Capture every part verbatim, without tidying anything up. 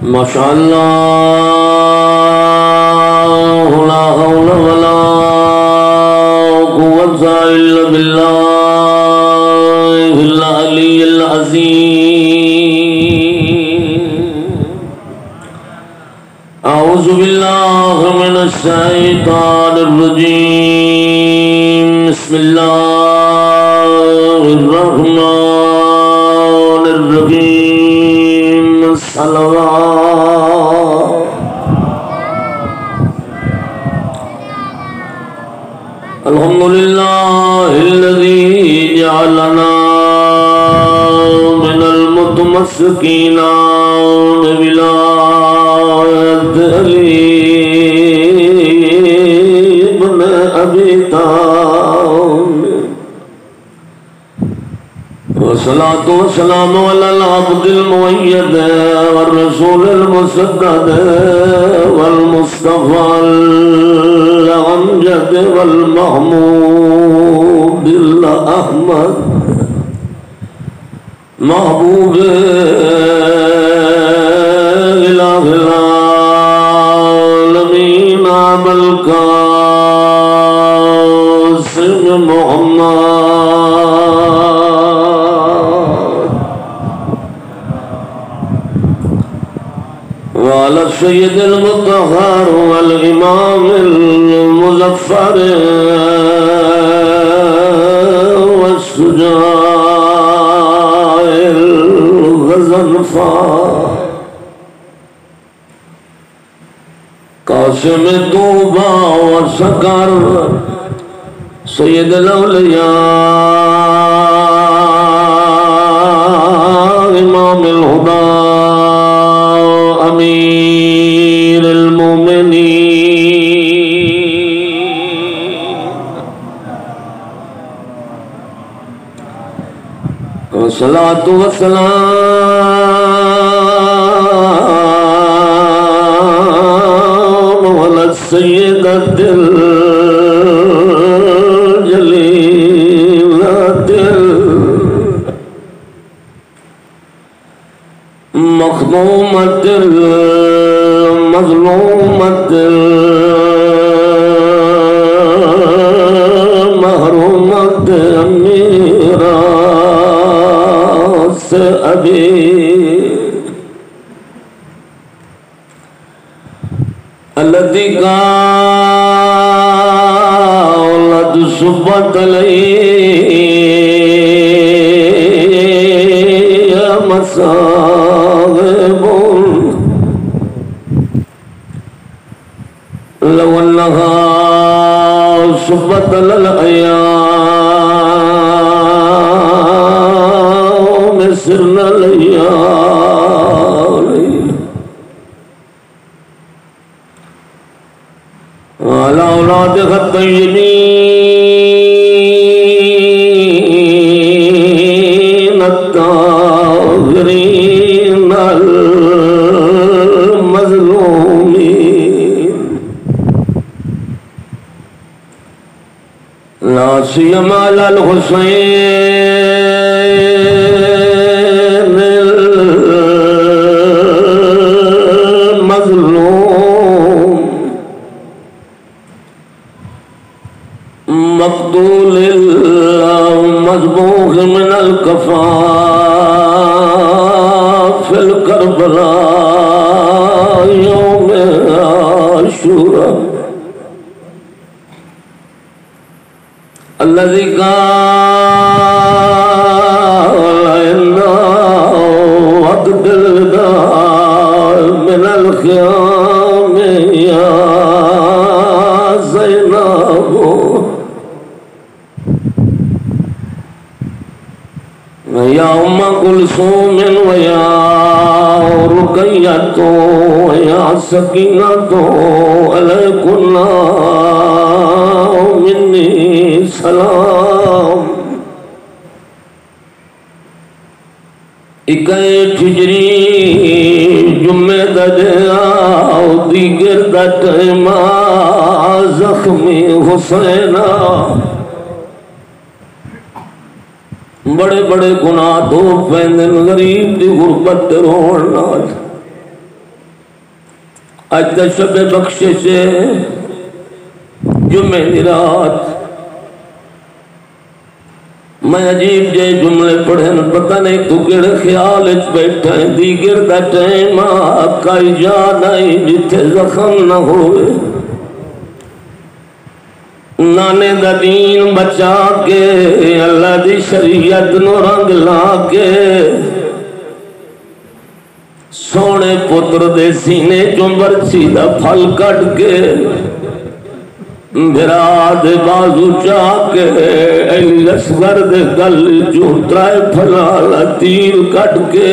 ماشاء اللہ لا حول ولا قوة إلا بالله العلي العظيم. أعوذ بالله من الشيطان الرجيم. بسم الله الرحمن الرحيم. صلوات الحمد لله الذي جعلنا من المتمسكين بولاية علي بن أبي طالب. والصلاة والسلام على العبد المؤيد والرسول المسدد والمصطفى الأمجد والمحمود الأحمد محبوب إله العالمين أبا القاسم محمد وعلى السيد المطهر والإمام المظفر والشجاع الغضنفر قاسم طوبى وسكر سيد الأولياء إمام الهدى أمير المؤمنين. والصلاة والسلام على السيدة الجليلة المخدومة المظلومة المحرومة ميراث أبي التي قالت صبت علي مصائب لو أنها صبت للأيام سرنا ليالي وعلى أولادها الطيبين الطاهرين المظلومين لا سيما على الحسين المظلوم مقتول مذبوح من الكفاف في الكربلاء يوم عاشوراء الذي قال إنا وقت الوداع من الخيام يا زينب ويا أم كلثوم ويا رقية ويا سكينة عليكن مني سلام. اکیٹ ہجری جمعہ دا دیاو دیگر دا ٹیمہ زخمی حسینہ بڑے بڑے گناہ دو پیندن غریب دی غربت روڑ نال اج دا شب بخشش ہے جمعہ دی رات میں عجیب جے جملے پڑھن پتہ نہیں تو کیڑے خیال اچ بیٹھا ہے دیگر دا ٹائم آکائی جا نہیں جتھے زخم نہ ہوئے نانے دا دین بچا کے اللہ دی شریعت نو رنگ لا کے سونے پتر دے سینے چنبرچی دا پھل کٹ کے بھرا دے بازو چاہ کے ایلی اصغر دے گل جو ترائے پھلالا تیر کٹ کے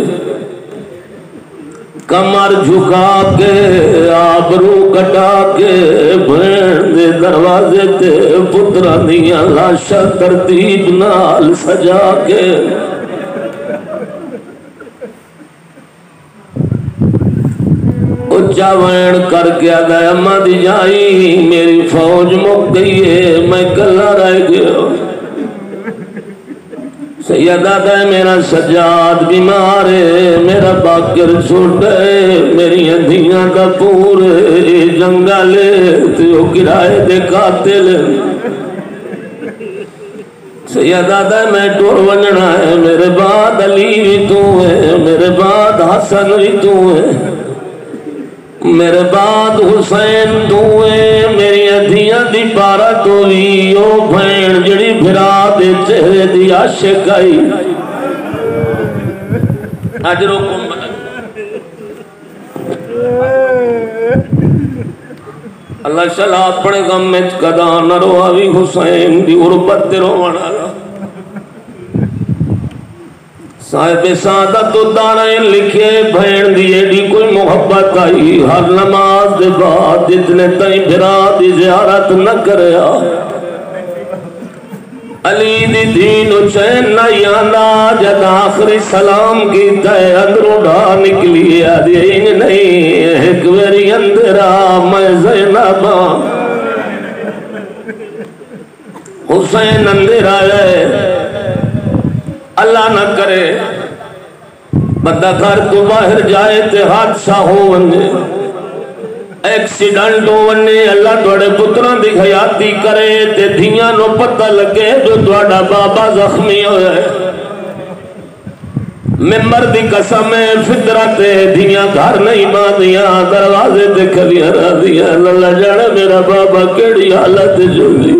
کمر جھکا کے آبرو کٹا کے بھین دے دروازے تے پترہ دیا لاشا ترتیب نال سجا کے اچھا وین کر کے آگا اماں دی جائی میری فوج مک گئی ہے میں کلا رہ گیا سیدہ دے میرا سجاد بیمار ہے میرا باکر چھوٹ ہے میری اندھیاں دا پورے جنگلے تیو کرائے دے قاتل سیدہ دے میں ٹور ونجنا ہے میرے بعد علی بھی تو ہے میرے بعد حسن بھی تو ہے میرے بعد حسین دوئے میری ادھیاں دی پارا دوئی او بھین جڑی بھرا دے چہرے دی عاشق آئی اجرو کم اللہ شلا اپنے غم میں قدا نہ رواوی حسین دی عربت دے روانا صاحب سعادت دارین لکھے بھین دیئے دی کوئی محبت آئی ہر نماز دے بعد اتنے تائیں بھرا دی زیارت نہ کریا علی دی دین و چین نہ یانا جد آخری سلام کی تے اندروں ڈھا نکلی آدھین نہیں ایک ویری اندرا میں زینبا حسین اندرا ہے اللہ نہ کرے بندہ گھر تو باہر جائے تے حادثہ ہو ونے ایکسیڈنٹ ہو ونے اللہ توڑے پتران دی حیاتی کرے تے دھیاں نو پتہ لگے جو توڑا بابا زخمی ہوئے ممبر دی قسم فطرت دھیاں گھر نہیں باندیاں دروازے تے کھلیاں راضیاں اللہ جانے میرا بابا کیڑی حالت جو لی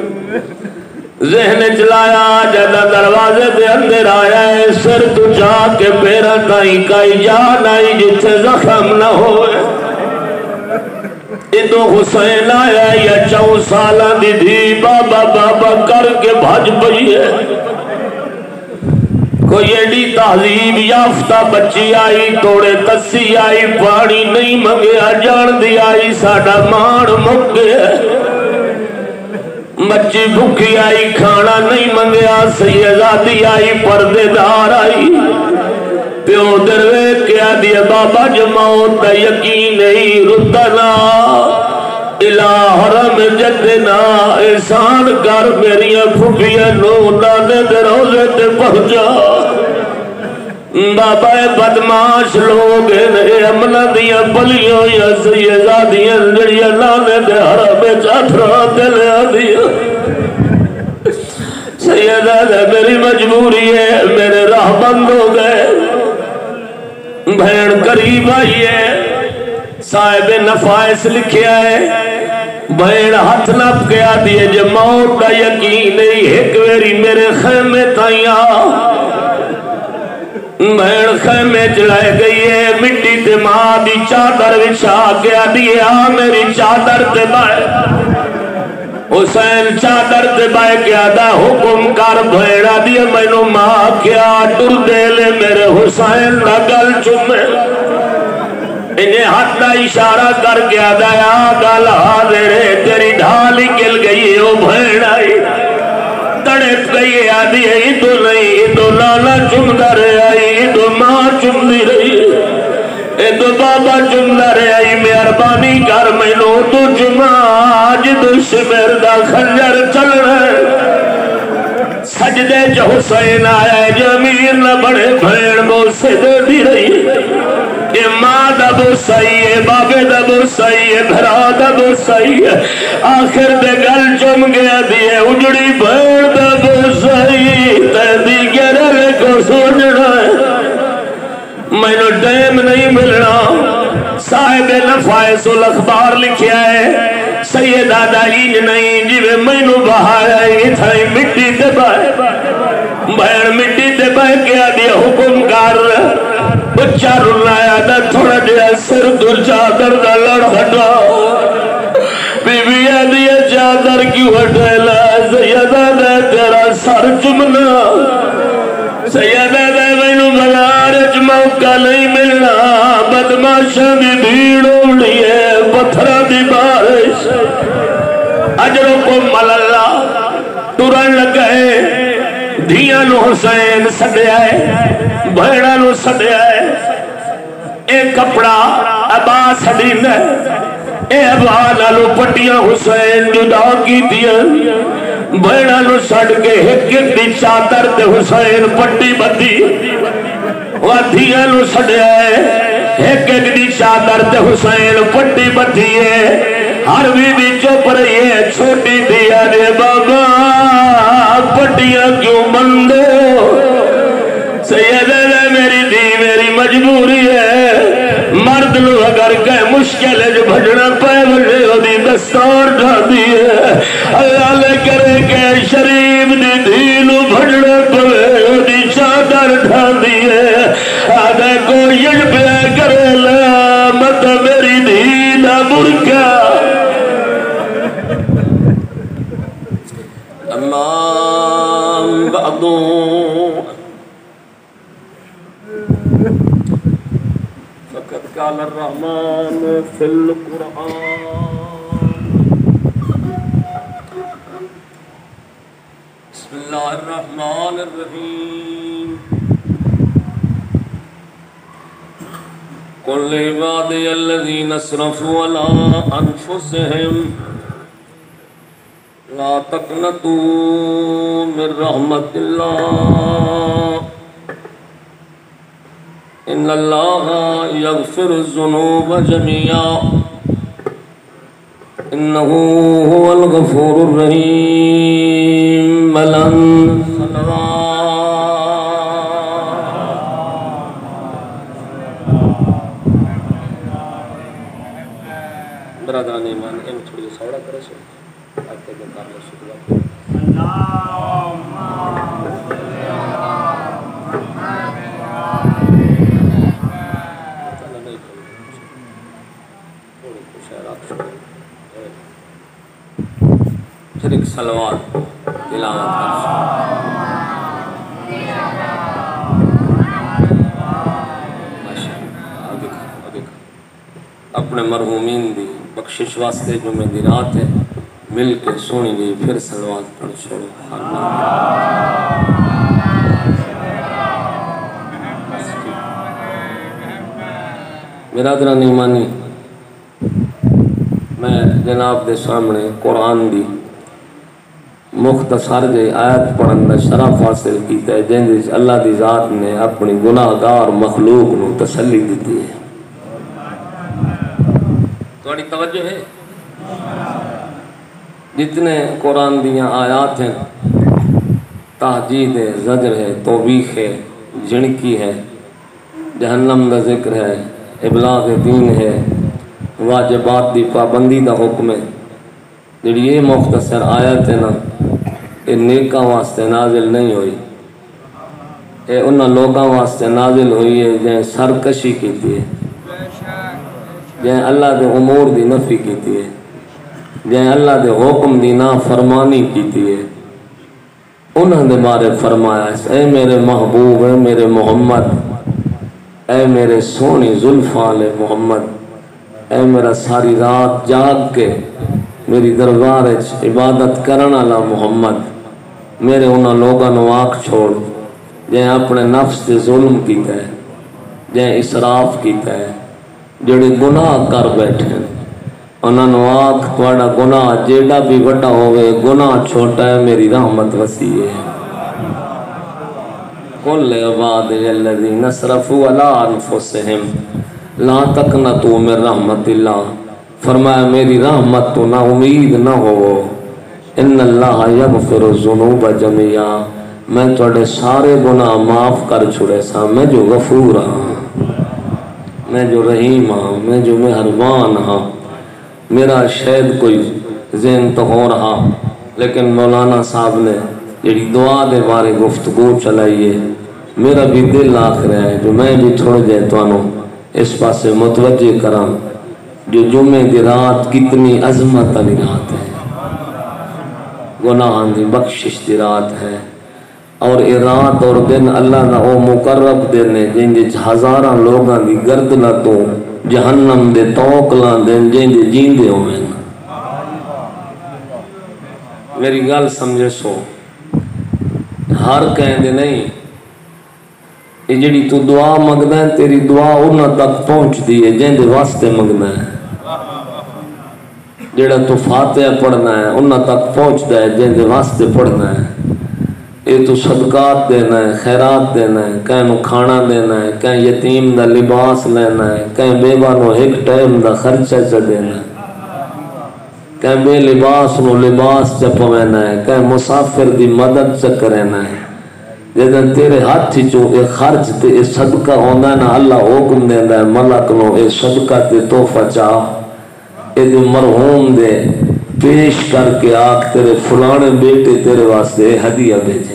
ذہن چلایا جدہ دروازے دے اندر آیا ہے سر تو جا کے پیرا کائیں کائی جا نائی جتھے زخم نہ ہوئے ادو حسین آیا یا چو سالہ دی دھی بابا بابا کر کے بھاج پئی ہے کوئی ایڈی تحذیب یافتہ بچی آئی توڑے تسی آئی پانی نہیں منگیا جان دی آئی ساڑا مان مک گیا بچی بھوکی آئی کھانا نہیں منگیا سیدادی آئی پردے دار آئی پیو دروے کیا دیا بابا جو موت دا یقین نہیں ردنا الہ حرم جدنا احسان کر میری پھوپیاں نو نانے دے روزے تے پہنچا بابا بدماش لوگ نے امنا دیا پلیوں یا سیدادیاں جڑیا نانے دے حرم چاٹھرا دلے آدیا سیدادہ میری مجبوری ہے میرے راہ بند ہو گئے بھین قریب آئی ہے صاحب نفائس لکھیا ہے بھین ہاتھ نپ گیا دیئے جو موت کا یقین نہیں ایک ویری میرے خیمے تائیاں بھین خیمے چلائے گئی ہے مٹی تے ماں دی چادر وچھا گیا دیئے آ میری چادر تے بائے حسین چادر تے بائے کیا دا حکم کر بھیڑا دیئے میں نو ماں کیا ڈر دے لے میرے حسین نہ گل چمے انہیں حد اشارہ کر گیا دا یا گل حاضرے تیری ڈھالی کل گئی او بھیڑائی تڑپ گئی آدھی ہے ادو نہیں ادو لالا چمدہ رہے آئی ادو ماں چمدی رہی ادو بابا چمدہ رہے آئی مہربانی کر میں نو تو چمہ آج دشمر دا خنجر چل رہے سجدے جو حسین آیا جمیر نہ بڑے بھیڑ بو سے دے دی رہی اے ماں دا دا بوسائی ہے، بابے دا بوسائی ہے، بھرا دا بوسائی ہے، آخر دے گل چم گیا دیئے اجڑی بھیڑ دا بوسائی تیدی گرے کو سوچنا ہے میں نے ٹائم نہیں ملنا۔ صاحب نفائس الاخبار لکھیا ہے سید آدائیج نہیں جیوے میں نے بہایا ہے تھائی مٹی دے بائے بہن مٹی دے بائے کیا دیا حکم کار بچہ رلایا دا تھوڑا دیا سر در چادر دا لڑ ہٹا بی بی دیا چادر کیوں ہٹیلا سیدہ دے تیرا سر چمنا سیدہ دے مینو بلارج موقع نہیں ملنا بدماشا بھی بھیڑ اڑی ہے پتھرہ دی بارش اجرکم اللہ ترن لگئے دھیاں نو حسین سڑے آئے بھیڑا نو سڑے آئے اے کپڑا ابا سڑین ہے اے ابا نالو پٹیاں حسین جدا کی دیا بھیڑا نو سڑ کے ایک ایک دی چادر دے حسین پٹی بدی وادھیاں نو سڑے آئے ایک ایک دی چادر دے حسین پٹی بدی ہے ہر بھی بھی چپ رہی ہے چھوٹی دیا دے بابا پٹیاں کیوں مندو سیدہ دے میری دی میری مجبوری ہے مرد لو اگر کہے مشکل ہے جو بھجنا پائے بھجے ہو دی دستار ڈھا دی ہے اللہ لے کرے کہ شریف دی دینو بھجنا پائے ہو دی چادر ڈھا دی ہے آدھے کو یج پہ کرے لا مت میری دینا برکا امام بعدو فقط قال الرحمن فی القرآن بسم اللہ الرحمن الرحیم قل لعبادی الذین اسرفوا علی انفسہم لا تقنطوا من رحمت اللہ ان اللہ یغفر الذنوب جميعا انه هو الغفور الرحیم بلند برادران ایمان ان تھوڑی سوڑا کرے سو آتے کے کار لے شکر پھر ایک صلوات تلاوت کر اپنے مرحومین دی بخشش واسطے جو میں دی رات ہے مل کے سونی گئی پھر صلوات پڑھ چھوڑو برادران ایمانی میں جناب دے سامنے قرآن دی مختصر جے آیت پڑھن دا شرف حاصل کیتا ہے جن جس اللہ دی ذات نے اپنی گناہگار مخلوق نو تسلی دیتی ہے تھوڑی توجہ ہے جتنے قرآن دیاں آیات ہیں تحجید ہے زجر ہے توبیخ ہے جھڑکی ہے جہنم دا ذکر ہے ابلاغ دین ہے واجبات دی پابندی دا حکم ہے جڑی یہ مختصر آیت ہے نا یہ نیکاں واسطے نازل نہیں ہوئی یہ انہاں لوگاں واسطے نازل ہوئی ہے جہاں سرکشی کیتی ہے جہاں اللہ دے امور دی نفی کیتی ہے جہاں اللہ دے حکم دی نافرمانی کیتی ہے انہاں دے بارے فرمایا ہے اے میرے محبوب اے میرے محمد اے میرے سونی زلفال محمد اے میرا ساری رات جاگ کے میری دربار عبادت کرنا والا محمد میرے انہاں لوگاں نو آنکھ چھوڑ جہاں اپنے نفس سے ظلم کیتا ہے جہاں اسراف کیتا ہے جڑے گناہ کر بیٹھے انہاں نو آنکھ تواڈا گناہ جیڑا بھی بڑا ہوئے گناہ چھوٹا ہے میری رحمت وسیع ہے قل عباد الذین اسرفوا علی انفسہم لا تقنطوا من رحمت اللہ، فرمایا میری رحمت تو نا امید نہ ہو، ان اللہ یغفر الذنوب جميعا، میں تھوڑے سارے گناہ معاف کر چھڑے سا، میں جو غفور ہاں، میں جو رحیم ہاں، میں جو مہربان ہاں۔ میرا شاید کوئی ذہن تو ہو رہا، لیکن مولانا صاحب نے جڑی دعا دے بارے گفتگو چلائیے، میرا بھی دل آکھ رہا ہے جو میں بھی تھوڑے جے توانوں اس پاسے متوجہ کراں جو جمعے دی رات کتنی عظمت والی رات ہے، گناہاں دی بخشش دی رات ہے، اور اے رات اور دن اللہ دا او مقرب دن ہے جن دے ہزاراں لوگاں دی گردناں تو جہنم دے توکلاں دن جن دے جیندے ہوئے۔ میری گل سمجھے سو، ہر کہیں دے نہیں، یہ جڑی تو دعا مگنا ہے تیری دعا انہاں تک پہنچ دی ہے جن دے واسطے مگنا ہے، جڑا تو فاتحہ پڑھنا ہے انہاں تک پہنچ دا ہے جن دے واسطے پڑھنا ہے، یہ تو صدقات دینا ہے، خیرات دینا ہے، کہیں نو کھانا دینا ہے، کہیں یتیم دا لباس لینا ہے، کہیں بیوہ نو ایک ٹائم دا خرچہ چا دینا ہے، کہیں بے لباس نو لباس چا پوینا ہے، کہیں مسافر دی مدد چا کرنا ہے، جیسے تیرے ہاتھ ہی چو اے خرچ تے اے صدقہ ہوندہ ہے نا، اللہ حکم دیندہ ہے ملک نو اے صدقہ تے توفہ چاہ، اے دے مرحوم دے پیش کر کے آکھ تیرے فلانے بیٹے تیرے واسطے ہدیہ بھیجے،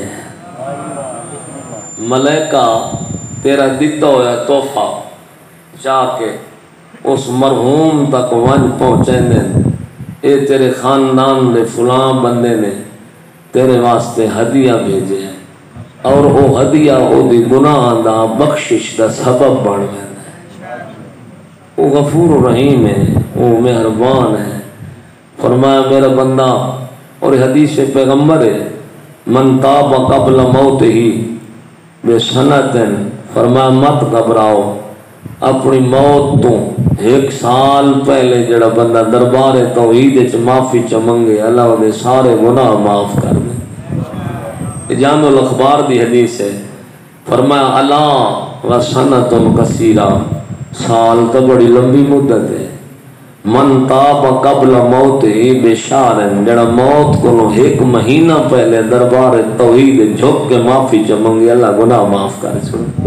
ملائکہ تیرا دیتا ہویا توفہ چاہ کے اس مرحوم تک ون پہنچیں دیں، اے تیرے خاندان دے فلان بندے نے تیرے واسطے ہدیہ بھیجے ہیں، اور او ہدیہ او دی گناہ دا بخشش دا سبب بن گیا ہے۔ او غفور و رحیم ہے، او مہربان ہے۔ فرمایا میرا بندہ، اور حدیث پیغمبر ہے، من تاب قبل موت ہی بے سنتن، فرمایا مت گھبراؤ، اپنی موت تو ایک سال پہلے جڑا بندہ دربار توحید چ معافی چ منگے، اللہ دے سارے گناہ معاف کر دے۔ جامع الاخبار دی حدیث ہے، فرمایا اللہ و سنت کثیرہ، سال تو بڑی لمبی مدت ہے، من تاب قبل موت ہی بے شارن، جڑا موت کو ایک مہینہ پہلے دربار توحید جھک کے معافی چ منگے، اللہ گناہ معاف کر چھوڑے۔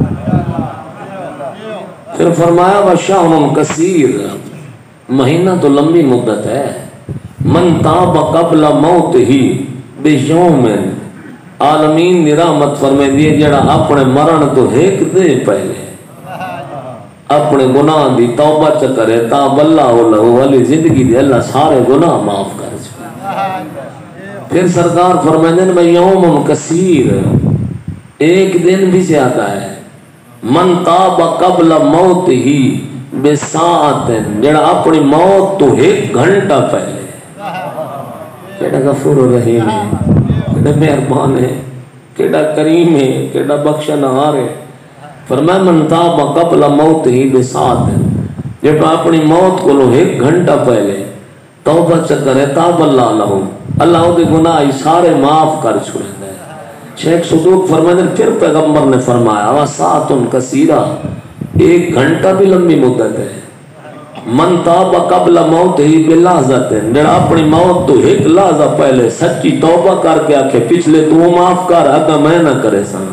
پھر فرمایا وشہر کثیر، مہینہ تو لمبی مدت ہے، من تاب قبل موت ہی بے یومن، عالمین دی رحمت فرمائے دیئے جڑا اپنے مرن تو ایک دے پہلے اپنے گناہ دی توبہ چکرے تاب اللہ اللہ والی زندگی دی اللہ سارے گناہ معاف کر چھوڑے۔ پھر سرکار فرمائے دیں میں یوم کثیر، ایک دن بھی زیادہ ہے، من تاب قبل موت ہی بے ساعتن، جڑا اپنی موت تو ایک گھنٹہ پہلے، کیڑا غفور و رحیم ہے، کیڑا مہربان ہے، کیڑا کریم ہے، کیڑا بخشنہار ہے۔ فرمایا من تاب قبل موت ہی بے ساعتن، جڑا اپنی موت کو لو ایک گھنٹہ پہلے توبہ چکرے تاب اللہ لہو، اللہ دے گناہ سارے معاف کر چھوڑے۔ شیخ صدوق فرمائے پھر پیغمبر نے فرمایا وساعتن کثیرہ، ایک گھنٹہ بھی لمبی مدت ہے، من تاب قبل موت ہی بلحظت، جڑا اپنی موت تو ایک لحظہ پہلے سچی توبہ کر کے آکھے پچھلے تو معاف کر اگا میں نہ کرے سن،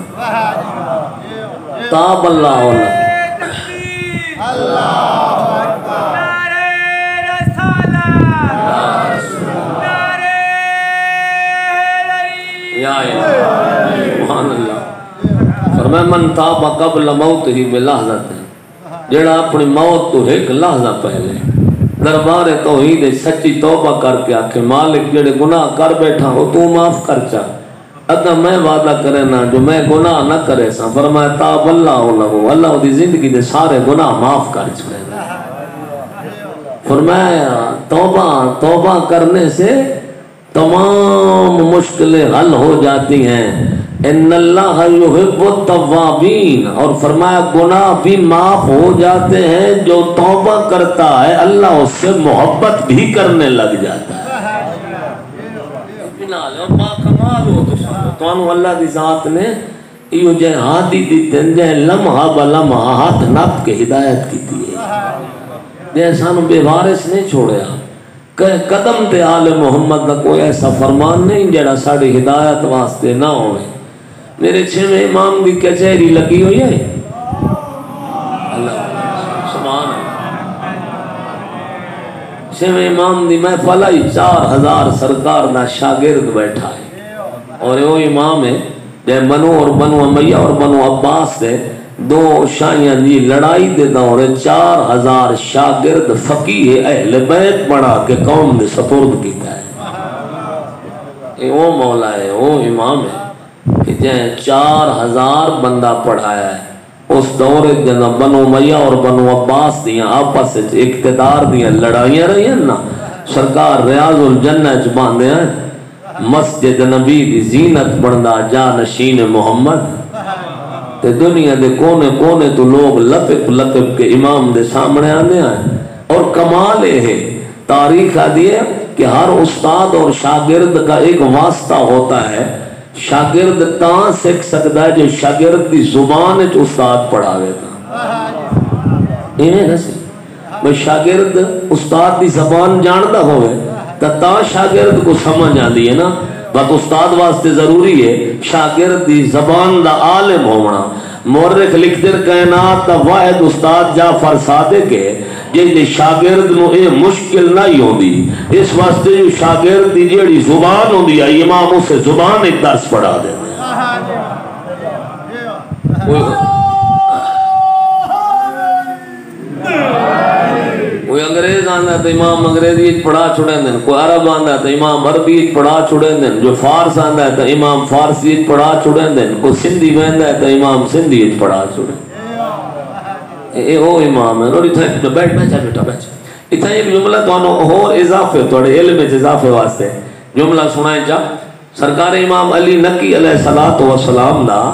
تاب اللہ اللہ یا سبحان اللہ۔ فرمایا من تاب قبل موت ہی بلحظت، جڑا اپنی موت تو ایک لحظہ پہلے دربار توحید سچی توبہ کر کے آکھے مالک جڑے گناہ کر بیٹھا ہو تو معاف کر چا، اگر میں وعدہ کرے نا جو میں گناہ نہ کرے سا، فرمایا تاب اللہ لہو، اللہ دی زندگی دے سارے گناہ معاف کر چھوڑے۔ فرمایا توبہ توبہ کرنے سے تمام مشکلیں حل ہو جاتی ہیں، ان اللہ یحب التوابین، اور فرمایا گناہ بھی معاف ہو جاتے ہیں، جو توبہ کرتا ہے اللہ اس سے محبت بھی کرنے لگ جاتا ہے۔ کمال ہو تو انہوں اللہ دی ذات نے یہ جے ہادی دی دن جے لمحہ بلمحہ ہاتھ نپ کے ہدایت کی دیئے۔ جے سانو بے وارث نہیں چھوڑیا قدم تے آل محمد دا کوئی ایسا فرمان نہیں جڑا ساڑی ہدایت واسطے نہ ہوئے. میرے چھویں امام دی کچہری لگی ہوئی ہے اللہ سبحان چھویں امام دی محفل آئی چار ہزار سرکار دا شاگرد بیٹھا ہے اور وہ امام ہے جے بنو اور بنو امیہ اور بنو عباس دے دو شاہیاں دی لڑائی دے دور چار ہزار شاگرد فقیہ اہل بیت بڑھا کے قوم دے سپرد کیتا ہے. وہ مولا ہے وہ امام ہے کہ جہاں چار ہزار بندہ پڑھایا ہے اس دور جنہ بنو امیہ اور بنو عباس دیاں آپس اقتدار دیاں لڑائیاں رہی ہیں نا. سرکار ریاض الجنہ چ باندھے ہیں مسجد نبی دی زینت بندہ جا نشین محمد تے دنیا دے کونے کونے تو لوگ لپک لپک کے امام دے سامنے آنے ہیں. اور کمال ہے تاریخ آدھی ہے کہ ہر استاد اور شاگرد کا ایک واسطہ ہوتا ہے. شاگرد تاں سکھ سکتا ہے جو شاگرد دی زبان ہے جو استاد پڑھا گئے انہیں نہ سی بھئی شاگرد استاد دی زبان جاندہ ہوئے تا تا شاگرد کو سمجھ آدھی ہے نا. بات استاد واسطے ضروری ہے شاگرد دی زبان دا عالم ہونا. مورخ لکھتے کائنات دا واحد استاد جعفر صادق ہے جن شاگرد نو اے مشکل نہیں ہوندی. اس واسطے جو شاگرد دی جیڑی زبان ہوندی ہے امام اسے زبان ایک درس پڑھا دے. کوئی انگریز آندہ تو امام انگریزی پڑھا چھوڑیں دیں, کوئی عرب آندہ تو امام عربی پڑھا چھوڑیں دیں, جو فارس آندہ ہے تو امام فارسی پڑھا چھوڑیں دیں, کوئی سندھی بہندہ ہے تو امام سندھی پڑھا چھوڑیں. اے او امام ہے. اور اتھا بیٹھ بیٹھا بیٹھا بیٹھا اتھا ایک جملہ تو اور اضافے توڑے علم اضافے واسطے جملہ سنائیں چاہ. سرکار امام علی نقی علیہ السلام دا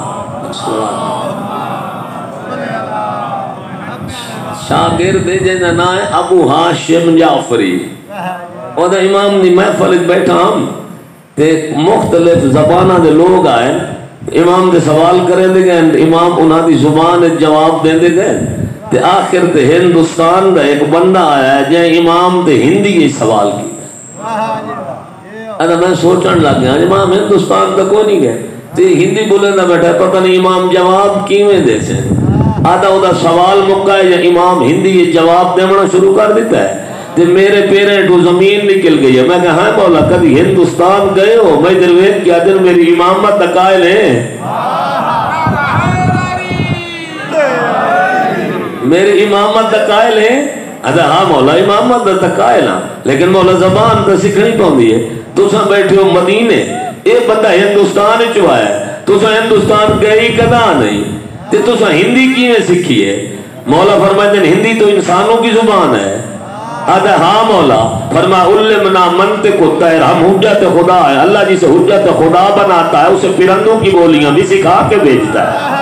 شاگرد جنہ نا ہے ابو ہاشم جعفری. اور دا امام دی محفل بیٹھا ہم تے مختلف زبانہ دے لوگ آئے امام دے سوال کریں دے گئے امام انہاں دی زبان جواب دیں دے گئے تے آخر تے ہندوستان دا ایک بندہ آیا ہے جہاں امام تے ہندی یہ سوال کی. ادا میں سوچن لگ گیا امام ہندوستان دا کوئی نہیں گئے تے ہندی بولے دا بیٹھا پتہ نہیں امام جواب کیویں دے سے. آدھا او دا سوال مکہ ہے یا امام ہندی یہ جواب دینا شروع کر دیتا ہے تے میرے پیریں تو زمین نکل گئی ہے. میں کہا ہاں مولا کبھی ہندوستان گئے ہو؟ میں درویت کیا دن میری امامت دا قائل ہیں, میری امامت دا قائل ہیں. ادا ہاں مولا امامت دا قائل ہاں لیکن مولا زبان تا سکھنی پاؤندی ہے. تو ساں بیٹھے ہو مدینے اے بندہ ہندوستان چوایا ہے تو ساں ہندوستان گئی کدا نہیں تے تو ساں ہندی کیویں سیکھی ہے؟ مولا فرماتے ہیں ہندی تو انسانوں کی زبان ہے. آدھا ہاں مولا فرما علمنا منطق الطیر, ہم حجت خدا ہے. اللہ جسے حجت خدا بناتا ہے اسے پرندوں کی بولیاں بھی سکھا کے بھیجتا ہے.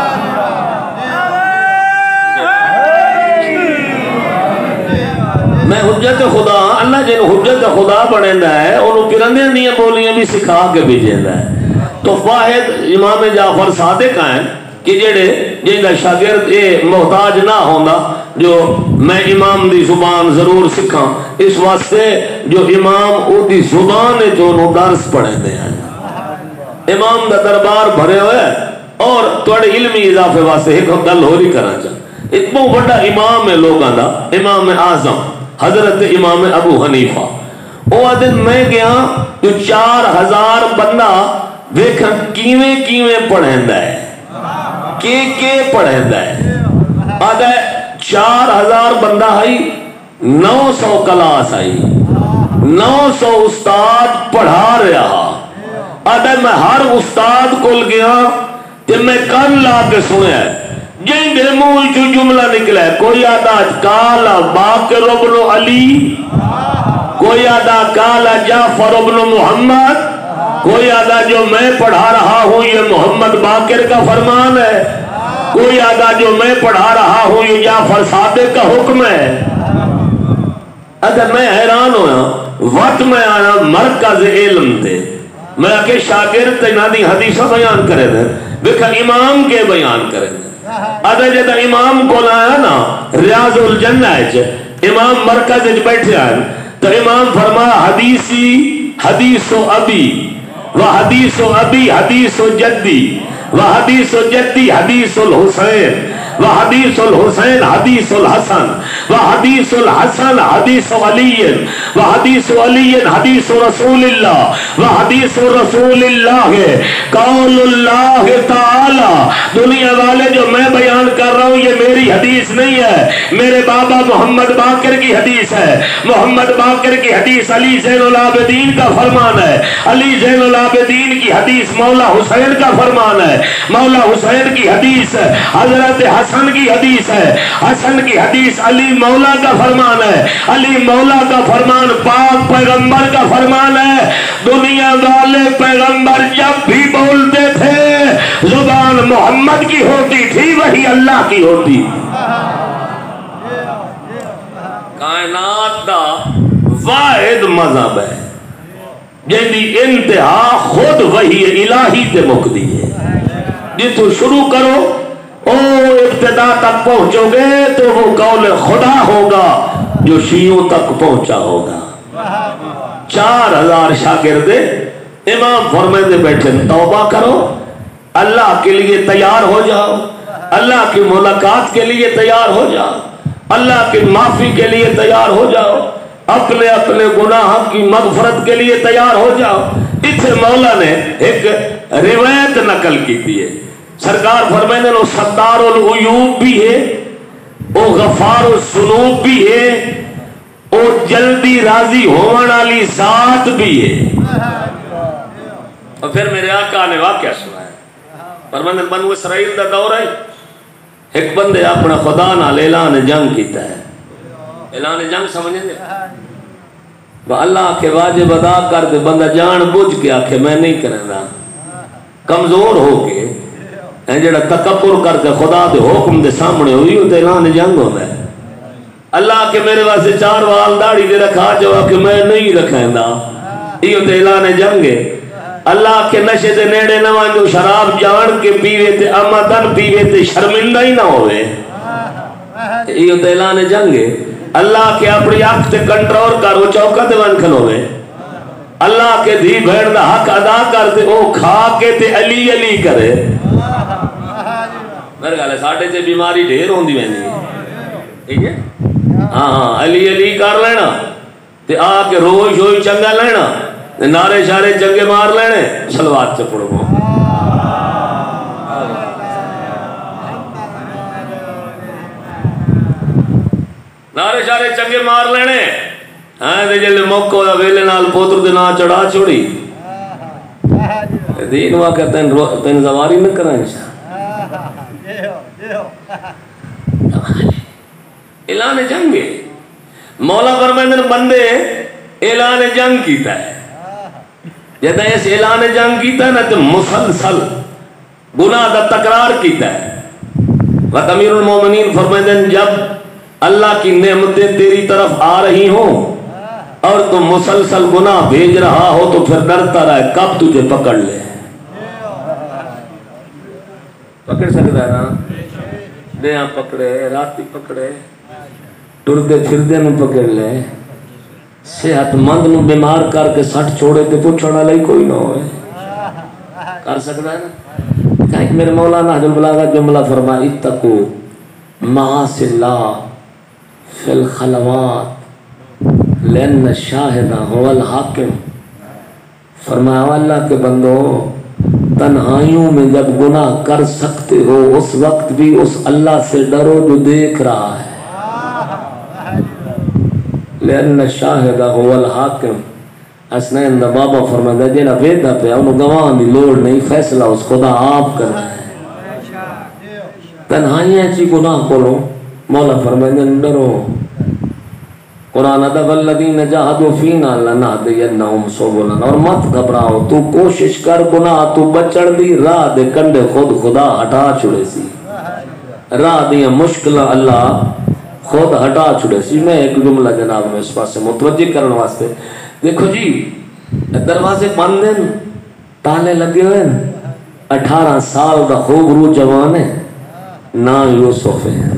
میں حجت خدا اللہ جن حجت خدا بنیندہ ہے انہوں پرندے نہیں بولیاں بھی سکھا کے بھیجیندہ ہے. تو واحد امام جعفر صادق ہیں کہ جڑے جن کا شاگرد اے محتاج نہ ہونا جو میں امام دی زبان ضرور سکھاں اس واسطے جو امام او دی زبان جو انہوں درس پڑھے دے ہیں. امام دا دربار بھرے ہوئے اور توڑے علمی اضافے واسطے ایک گل ہو رہی کرنا چاہ. اتنا بڑا امام ہے لوگاں دا امام اعظم حضرت امام ابو حنیفہ. او دن میں گیا جو چار ہزار بندہ دیکھا کیویں کیویں پڑھیں ہے کے کے پڑھیں ہے. آدھے چار ہزار بندہ آئی نو سو کلاس آئی نو سو استاد پڑھا رہا. آدھے میں ہر استاد کل گیا کہ میں کن لا کے سنے ہے جن دے منہ جو جملہ نکلا ہے. کوئی آدھا کالا باقر ابن علی, کوئی آدھا کالا جعفر ابن محمد, کوئی آدھا جو میں پڑھا رہا ہوں یہ محمد باقر کا فرمان ہے, کوئی آدھا جو میں پڑھا رہا ہوں یہ جعفر صادق کا حکم ہے. اگر میں حیران ہویا وقت میں آیا مرکز علم تے میں کہ شاگرد تے نادی حدیثہ بیان کرے دے دیکھا امام کے بیان کرے دے ادھے جدہ امام کو لایا نا ریاض الجنہ ہے امام مرکز اچ بیٹھے آئے تو امام فرمایا حدیثی حدیث و ابی و حدیث و ابی حدیث و جدی و حدیث و جدی حدیث الحسین و حدیث الحسین حدیث الحسن و حدیث الحسن حدیث علی و حدیث علی حدیث رسول اللہ و حدیث رسول اللہ قول اللہ تعالی. دنیا والے جو میں بیان کر رہا ہوں یہ میری حدیث نہیں ہے، میرے بابا محمد باقر کی حدیث ہے. محمد باقر کی حدیث علی زین العابدین کا فرمان ہے، علی زین العابدین کی حدیث مولا حسین کا فرمان ہے، مولا حسین کی حدیث حضرت حسن کی حدیث ہے، حسن کی حدیث علی مولا کا فرمان ہے، علی مولا کا فرمان پاک پیغمبر کا فرمان ہے. دنیا والے پیغمبر جب بھی بولتے تھے زبان محمد کی ہوتی تھی، وہی اللہ کی ہوتی. کائنات دا واحد مذہب ہے جن دی انتہا خود وہی الہی تے مکدی ہے. جتو شروع کرو او ابتدا تک پہنچو گے تو وہ قول خدا ہوگا جو شیعوں تک پہنچا ہوگا. چار ہزار شاگرد امام فرمائے بیٹھے توبہ کرو، اللہ کے لیے تیار ہو جاؤ، اللہ کی ملاقات کے لیے تیار ہو جاؤ، اللہ کی معافی کے لیے تیار ہو جاؤ، اپنے اپنے گناہ کی مغفرت کے لیے تیار ہو جاؤ. اتھے مولا نے ایک روایت نقل کی تھی ہے. سرکار فرمائے وہ ستار العیوب بھی ہے، وہ غفار الذنوب بھی ہے، وہ جلدی راضی ہونے والی ذات بھی ہے. اور پھر میرے آقا نے واقعہ سنا ہے. فرمانے بنو اسرائیل دا دور ہے، ایک بندے اپنا خدا نال اعلان جنگ کیتا ہے. اعلان جنگ سمجھیں گے اللہ کے واجب ادا کر دے، بندہ جان بوجھ کے آکھے میں نہیں کرنا، کمزور ہو کے جڑا تکبر کر کے خدا دے حکم دے سامنے ہوئی تو اعلان جنگ ہوتا ہے. اللہ کے میرے واسطے چار وال داڑھی دے رکھا جو کہ میں نہیں رکھیندا، یہ تو اعلان جنگ ہے. اللہ کے نشے دے نیڑے نہ وانجو، شراب جان کے پیوے تے امدن پیوے تے شرمندہ ہی نہ ہوئے، یہ تو اعلان جنگ ہے. اللہ کے اپنی آنکھ تے کنٹرول کر وہ چوکا تے ون کھلوے، اللہ کے دھی بھیڑ دا حق ادا کر تے او کھا کے تے علی علی کرے. میرے گالے ساڑھے سے بیماری ڈھیر ہوندی میں نہیں ٹھیک ہے. ہاں ہاں علی علی کر لینا تے آ کے روئی شوئی چنگا لینا، نعرے شارے چنگے مار لینے، صلوات سے پڑھو. نعرے شارے چنگے مار لینے. ہاں دے جلے موقع دا ویلے نال پوتر دے نا چڑھا چھوڑی دین واقع تین تین زواری نہ کرائیں. اعلان جنگ ہے. مولا فرمائے بندے اعلان جنگ کیتا ہے. جب اس اعلان جنگ کیتا ہے نا تو مسلسل گناہ دا تکرار کیتا ہے. وقت امیر المومنین فرمائے جب اللہ کی نعمتیں تیری طرف آ رہی ہوں اور تو مسلسل گناہ بھیج رہا ہو تو پھر ڈرتا رہے کب تجھے پکڑ لے. پکڑ سکتا ہے نا، دیاں پکڑے، راتی پکڑے، ٹردے پھردے نو پکڑ لے، صحت مند نو بیمار کر کے سٹ چھوڑے تے پوچھنا لئی کوئی نہ ہوئے. کر سکتا ہے نا. کہیں میرے مولانا نہج البلاغہ جملہ فرمائے اتقو معاصی اللہ فی الخلوات لین الشاہدہ هو الحاکم. فرمایا اللہ کے بندو تنہائیوں میں جب گناہ کر سکتے ہو اس وقت بھی اس اللہ سے ڈرو جو دیکھ رہا ہے. لین الشاہدہ هو الحاکم. حسنین دا بابا فرمایا جینا ویدہ پہ انہوں گواہ دی لوڑ نہیں، فیصلہ اس خدا آپ کرنا ہے. تنہائیاں چی گناہ کرو، مولا فرمائے ڈرو. قرآن ادب والذین جاہدوا فینا لنہدینہم سبلنا. اور مت گھبراؤ، تو کوشش کر گناہ تو بچڑ دی راہ دے کنڈے خود خدا ہٹا چھڑے سی. راہ دیا مشکل اللہ خود ہٹا چھڑے سی. میں ایک جملہ جناب میں اس پاس سے متوجہ کرنے واسطے دیکھو جی دروازے بند ہیں، تالے لگے ہوئے، اٹھارہ سال دا خوب رو جوان ہے، نہ یوسف ہے۔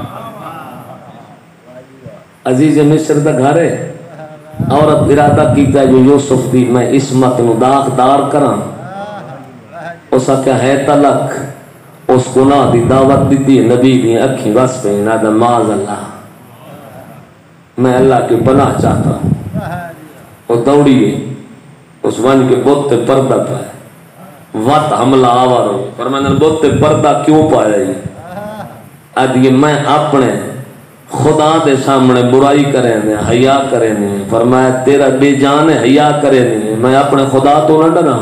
عزیز مصر دا گھر ہے، عورت ارادہ کیتا جو یوسف دی میں عصمت نو داغدار کراں، اس کیا ہے تلک اس گناہ دی دعوت دیتی نبی دی اکھیں بس پہ نہ معاذ اللہ، میں اللہ کی پناہ چاہتا ہوں۔ وہ دوڑیے اس ون کے بت پردہ پائے، وقت حملہ آور ہو، فرمایا بت پردہ کیوں پایا یہ؟ اد یہ میں اپنے خدا دے سامنے برائی کرے نے، حیا کرے نے، فرمایا تیرا بے جان ہے حیا کرے نے، میں اپنے خدا تو نہ ڈرا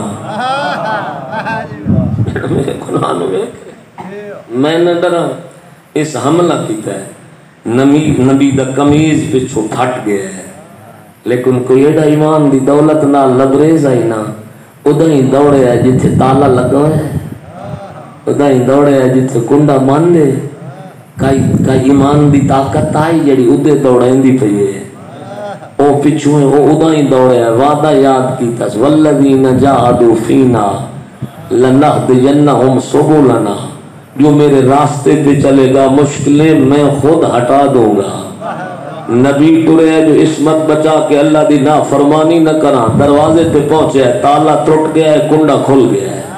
میرے گناہ نو میں نہ ڈرا۔ اس حملہ کیتا ہے، نبی نبی دا قمیض پچھو پھٹ گیا ہے، لیکن کوئی ایڈا ایمان دی دولت نہ لبریز آئی نہ، ادھا ہی دوڑے ہے جتھے تالا لگا ہے، ادھا ہی دوڑے ہے جتھے کنڈا مان دے، کئی کئی ایمان دی طاقت آئی جڑی ادھے دوڑیں دی پئی ہے، او پچھو ہے او ادھا ہی دوڑے ہے، وعدہ یاد کیتا ہے والذین جاہدوا فینا لنہدینہم سبلنا، جو میرے راستے پہ چلے گا مشکلیں میں خود ہٹا دوں گا۔ نبی ٹرے ہے جو عصمت بچا کے اللہ دی نافرمانی نہ کراں، دروازے پہ پہنچے ہے، تالا ٹوٹ گیا ہے، کنڈا کھل گیا ہے۔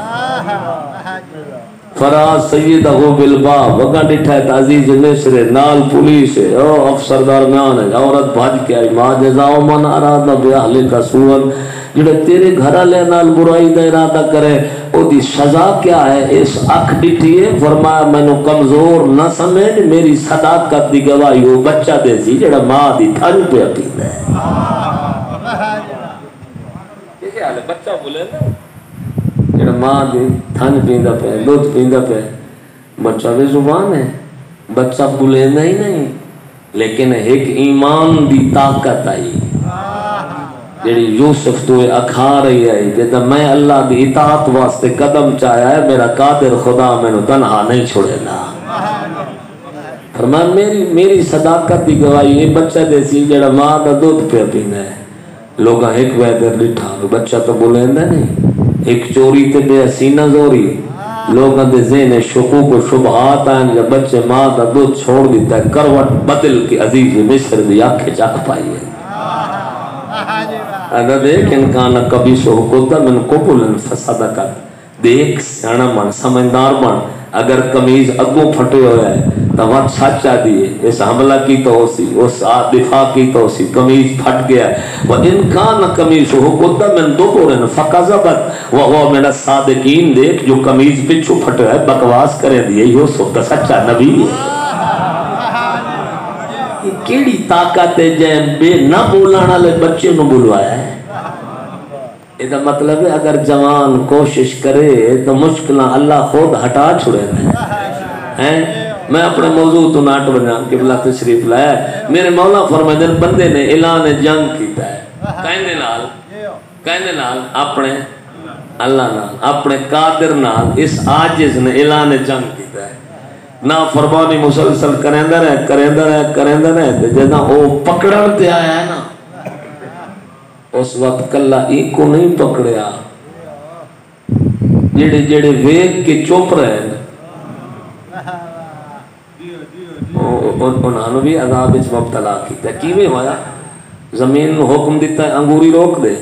فراز سیدہ بالباب وگا ڈٹھا ہے عزیز مصر نال پولیس ہے، او افسر درمیان ہے، عورت بھاج کے آئی، ما جزاؤ من اراد باہلک سوءا، جڑے تیرے گھر والے نال برائی دا ارادہ کرے او دی سزا کیا ہے؟ اس اکھ ڈٹھی ہے، فرمایا مینوں کمزور نہ سمجھ، میری صداقت دی گواہی وہ بچہ دے سی جڑا ماں دی تھن پہ پیندا ہے۔ یہ کیا ہے بچہ بولے نا جڑا ماں دی تھن پیندا پہ دودھ پیندا پہ، بچہ بے زبان ہے، بچہ بولیندا ہی نہیں، لیکن ایک ایمان دی طاقت آئی جیڑی یوسف تو اکھا رہی ہے، جیسا میں اللہ دی اطاعت واسطے قدم چاہیا ہے، میرا قادر خدا میں نو تنہا نہیں چھوڑے نا۔ فرمایا میری میری صداقت دی گواہی یہ بچہ دے سی جیڑا ماں دا دودھ پہ پینا ہے۔ لوگاں ایک ویدر لٹھا بچہ تو بولیندا نہیں، ایک چوری تے بے حسینہ زوری، لوگاں دے ذہن شکوک و شبہات آئیں جب بچے ماں دا دودھ چھوڑ دیتا ہے، کروٹ بدل کے عزیز مصر دی آنکھیں چاک پائی ہے۔ اگر دیکھ انکان کبھی سو کتا من قبولن فصدقت، دیکھ سیانا من سمجھدار من، اگر کمیز اگوں پھٹے ہویا ہے تو وقت سچا دیئے، اس حملہ کی تو ہو سی، اس دفاع کی تو ہو سی، کمیز پھٹ گیا ہے، وَإِنْكَانَ قَمِيصُهُ قُدَّ مِنْ دُبُرٍ فَكَذَبَتْ وَهُوَ مِنَ الصَّادِقِينَ، دیکھ جو کمیز پچھو پھٹے ہے بکواس کرے دیئے، یوسف کا سچا نبی ہے۔ یہ کیڑی طاقت ہے جائیں بے نہ بولانا لے بچے نو بلوایا ہے؟ یہ مطلب ہے اگر جوان کوشش کرے تو مشکلہ اللہ خود ہٹا چھوڑے ہیں۔ میں اپنے موضوع تو ناٹ بنا قبلہ تشریف لایا ہے، میرے مولا فرمائے دن بندے نے اعلان جنگ کیتا ہے، کہنے نال کہنے نال اپنے اللہ نال اپنے قادر نال اس عاجز نے اعلان جنگ کیتا ہے، نا فرمانی مسلسل کریندہ رہے کریندہ رہے کریندہ رہے، جیسا وہ پکڑن تے آیا ہے نا، اس وقت کلہ ایک کو نہیں پکڑیا، جڑے جڑے ویگ کے چوپ رہے انہوں نے بھی عذاب اس مبتلا کیتا ہے۔ کیویں ہویا؟ زمین نو حکم دیتا ہے انگوری روک دے،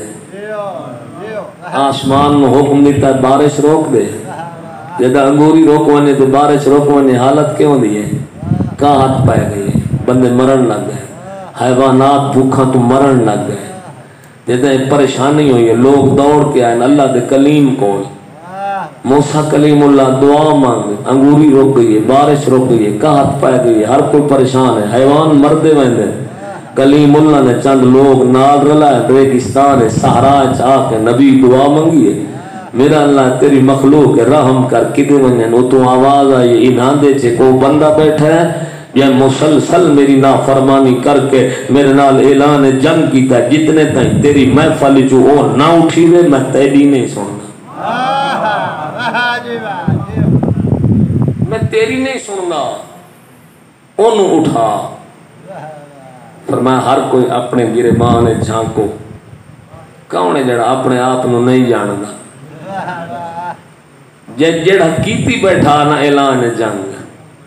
آسمان نو حکم دیتا ہے بارش روک دے، جدہ انگوری روکوانے تو بارش روکوانے حالت کیوں دیئے؟ کاہت پائے گئی، بندے مرن لگ گئے، حیوانات بھوکھاں تو مرن لگ گئے، جدہ ایک پریشانی ہوئی ہے، لوگ دوڑ کے آئیں اللہ دے کلیم کو، موسیٰ کلیم اللہ دعا مانگ، انگوری روک گئی ہے، بارش روک گئی ہے، کاہت پائے گئی ہے، ہر کوئی پریشان ہے، حیوان مردے ویندے، کلیم اللہ نے چند لوگ نال رلا ہے، ریگستان ہے، صحرا چاہ کے نبی دعا مانگی ہے، میرا اللہ تیری مخلوق ہے رحم کر کدے ونجن، وہ تو آواز آئی انہاں دے چھے کو بندہ بیٹھا ہے یا مسلسل میری نافرمانی کر کے میرے نال اعلان جنگ کیتا ہے، جتنے تائیں تیری محفل جو او نہ اٹھی وے میں تیری نہیں سننا، میں تیری نہیں سننا، انہوں اٹھا۔ فرمایا ہر کوئی اپنے گربان جھانکو، کون ہے جڑا اپنے آپ نو نہیں جاندا، جڑا کیتی بیٹھا نہ اعلان جنگ،